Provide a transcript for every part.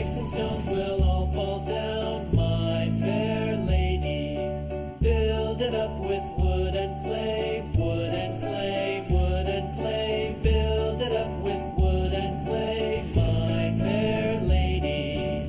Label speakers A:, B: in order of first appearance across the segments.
A: sticks and stones will all fall down, my fair lady. Build it up with wood and clay, wood and clay, wood and clay. Build it up with wood and clay, my fair lady.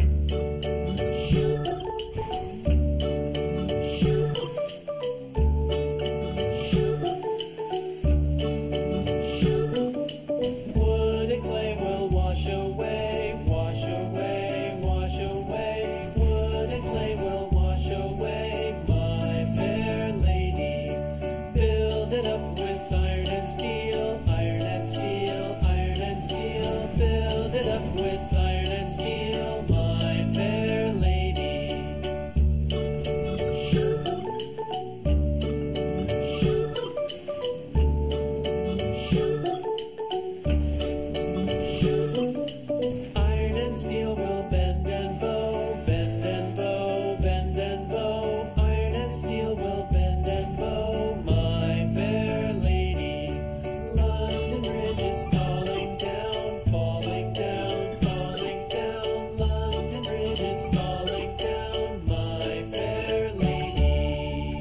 A: Wood and clay will wash away, wash away, wash away. Wood and clay will wash away, my fair lady. Build it up with iron and steel, iron and steel, iron and steel. Build it up with iron and steel, my fair lady. Iron and steel will bend and bow, bend and bow, bend and bow. Iron and steel will bend and bow, my fair lady. London Bridge is falling down, falling down, falling down. London Bridge is falling down, my fair lady.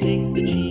A: takes the cheese.